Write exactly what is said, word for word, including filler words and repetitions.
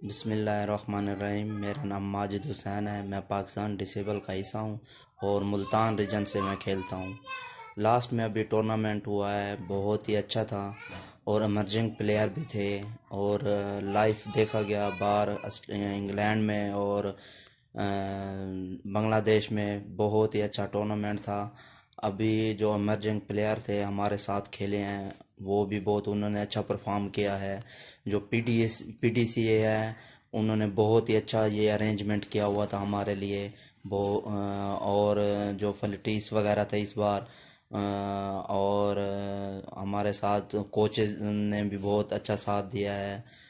बिस्मिल्लाहिर्रहमानिर्रहीम। मेरा नाम माजिद हुसैन है। मैं पाकिस्तान डिसेबल का हिस्सा हूँ और मुल्तान रीजन से मैं खेलता हूँ। लास्ट में अभी टूर्नामेंट हुआ है, बहुत ही अच्छा था और इमर्जिंग प्लेयर भी थे और लाइव देखा गया बाहर इंग्लैंड में और अ, बांग्लादेश में। बहुत ही अच्छा टूर्नामेंट था। अभी जो इमर्जिंग प्लेयर थे हमारे साथ खेले हैं वो भी बहुत उन्होंने अच्छा परफॉर्म किया है। जो P T S P T C A है उन्होंने बहुत ही अच्छा ये अरेंजमेंट किया हुआ था हमारे लिए। वो अ, और जो फैसिलिटीज़ वगैरह थे इस बार अ, और अ, हमारे साथ कोचेज ने भी बहुत अच्छा साथ दिया है।